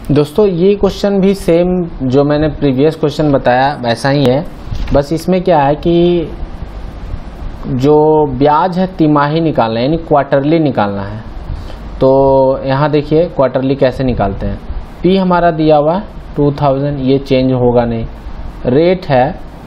दोस्तों ये क्वेश्चन भी सेम जो मैंने प्रीवियस क्वेश्चन बताया वैसा ही है, बस इसमें क्या है कि जो ब्याज है तिमाही निकालना है, यानी क्वार्टरली निकालना है। तो यहाँ देखिए क्वार्टरली कैसे निकालते हैं। पी हमारा दिया हुआ है 2000, ये चेंज होगा नहीं। रेट है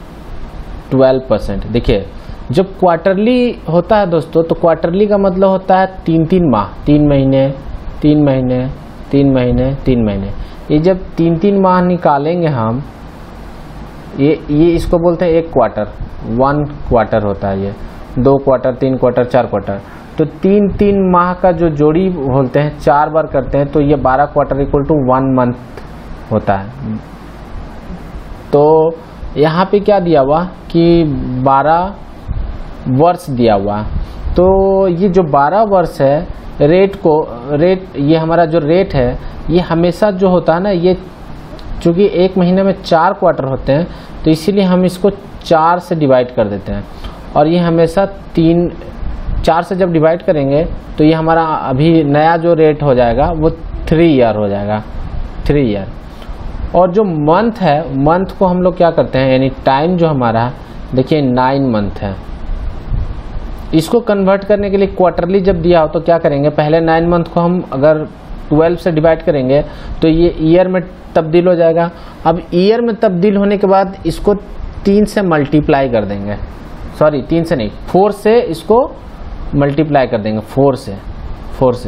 12%। देखिए जब क्वार्टरली होता है दोस्तों, तो क्वार्टरली का मतलब होता है 3 माह, 3 महीने 3 महीने 3 महीने 3 महीने। ये जब 3 माह निकालेंगे हम, ये इसको बोलते हैं एक क्वार्टर, 1 क्वार्टर होता है। ये 2 क्वार्टर 3 क्वार्टर 4 क्वार्टर, तो 3 माह का जो जोड़ी बोलते हैं 4 बार करते हैं, तो ये 12 क्वार्टर इक्वल टू 1 मंथ होता है। तो यहाँ पे क्या दिया हुआ कि 12 वर्ष दिया हुआ। तो ये जो 12 वर्ष है, रेट ये हमारा जो रेट है, ये हमेशा जो होता है ना, ये चूँकि एक महीने में 4 क्वार्टर होते हैं, तो इसीलिए हम इसको 4 से डिवाइड कर देते हैं। और ये हमेशा 4 से जब डिवाइड करेंगे तो ये हमारा अभी नया जो रेट हो जाएगा वो 3 ईयर हो जाएगा, 3 ईयर। और जो मंथ है, मंथ को हम लोग क्या करते हैं, यानी टाइम जो हमारा देखिए 9 मंथ है। इसको कन्वर्ट करने के लिए क्वार्टरली जब दिया हो तो क्या करेंगे, पहले 9 मंथ को हम अगर 12 से डिवाइड करेंगे तो ये ईयर में तब्दील हो जाएगा। अब ईयर में तब्दील होने के बाद इसको 3 से मल्टीप्लाई कर देंगे, सॉरी 3 से नहीं 4 से इसको मल्टीप्लाई कर देंगे, 4 से।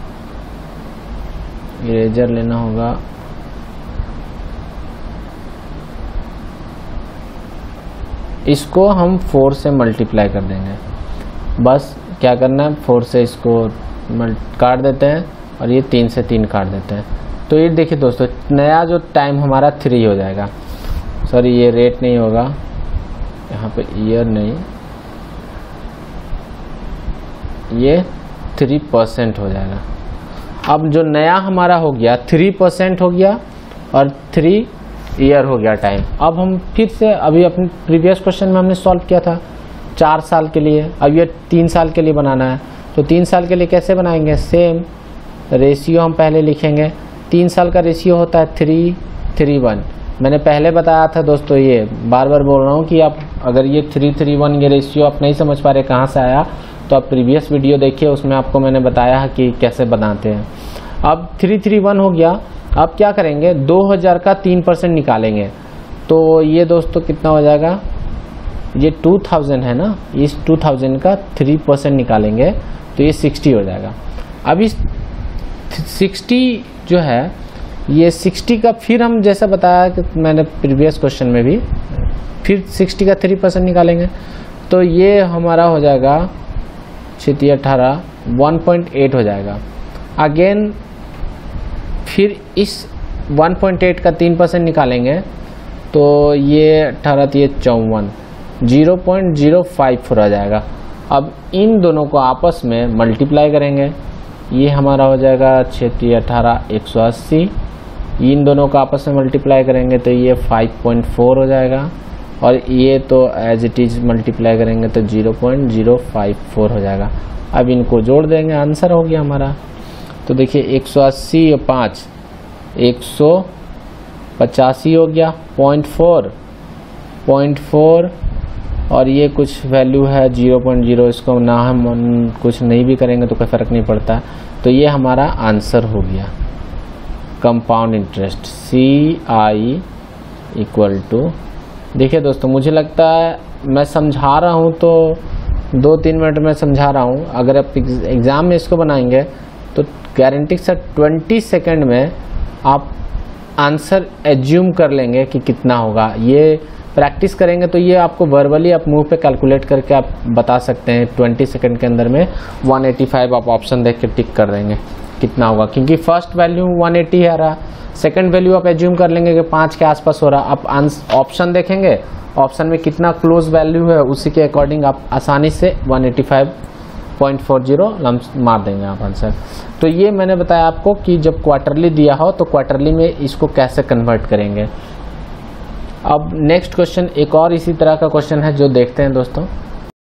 इरेजर लेना होगा। इसको हम 4 से मल्टीप्लाई कर देंगे। बस क्या करना है, 4 से इसको काट देते हैं और ये 3 से 3 काट देते हैं। तो ये देखिए दोस्तों, नया जो टाइम हमारा 3 हो जाएगा। सॉरी ये रेट नहीं होगा, यहाँ पे ईयर नहीं, ये 3% हो जाएगा। अब जो नया हमारा हो गया 3% हो गया और 3 ईयर हो गया टाइम। अब हम फिर से अभी अपने प्रीवियस क्वेश्चन में हमने सॉल्व किया था 4 साल के लिए, अब ये 3 साल के लिए बनाना है। तो 3 साल के लिए कैसे बनाएंगे, सेम रेशियो हम पहले लिखेंगे। 3 साल का रेशियो होता है 3:1। मैंने पहले बताया था दोस्तों, ये बार बार बोल रहा हूँ कि आप अगर ये 3:1 ये रेशियो आप नहीं समझ पा रहे कहाँ से आया, तो आप प्रीवियस वीडियो देखिए, उसमें आपको मैंने बताया है कि कैसे बनाते हैं। अब 3:1 हो गया। अब क्या करेंगे, 2000 का 3% निकालेंगे। तो ये दोस्तों कितना हो जाएगा, ये 2000 है ना, इस 2000 का 3% निकालेंगे तो ये 60 हो जाएगा। अब इस 60 जो है, ये 60 का फिर हम जैसा बताया कि मैंने प्रीवियस क्वेश्चन में भी, फिर 60 का 3% निकालेंगे। तो ये हमारा हो जाएगा 6×18 1.8 हो जाएगा। अगेन फिर इस 1.8 का 3% निकालेंगे तो ये 18 ये 54 0.054 आ जाएगा। अब इन दोनों को आपस में मल्टीप्लाई करेंगे, ये हमारा हो जाएगा 6×18 180। इन दोनों को आपस में मल्टीप्लाई करेंगे तो ये 5.4 हो जाएगा, और ये तो एज इट इज मल्टीप्लाई करेंगे तो 0.054 हो जाएगा। अब इनको जोड़ देंगे, आंसर हो गया हमारा। तो देखिए 180 और 5 185 हो गया, 0.4 और ये कुछ वैल्यू है 0.0, इसको ना हम कुछ नहीं भी करेंगे तो कोई फ़र्क नहीं पड़ता। तो ये हमारा आंसर हो गया compound interest, CI equal to. देखिए दोस्तों, मुझे लगता है मैं समझा रहा हूँ तो 2-3 मिनट में समझा रहा हूँ। अगर आप एग्ज़ाम में इसको बनाएंगे तो गारंटी से 20 सेकेंड में आप आंसर एज्यूम कर लेंगे कि कितना होगा। ये प्रैक्टिस करेंगे तो ये आपको वर्बली आप मुंह पे कैलकुलेट करके आप बता सकते हैं 20 सेकंड के अंदर में। 185 आप ऑप्शन देख के टिक कर देंगे कितना होगा, क्योंकि फर्स्ट वैल्यू 180 आ रहा, सेकंड वैल्यू आप एज्यूम कर लेंगे कि 5 के आसपास हो रहा। आप ऑप्शन देखेंगे, ऑप्शन में कितना क्लोज वैल्यू है उसी के अकॉर्डिंग आप आसानी से 185.40 मार देंगे आप आंसर। तो ये मैंने बताया आपको कि जब क्वार्टरली दिया हो तो क्वार्टरली में इसको कैसे कन्वर्ट करेंगे। अब नेक्स्ट क्वेश्चन एक और इसी तरह का क्वेश्चन है जो देखते हैं दोस्तों।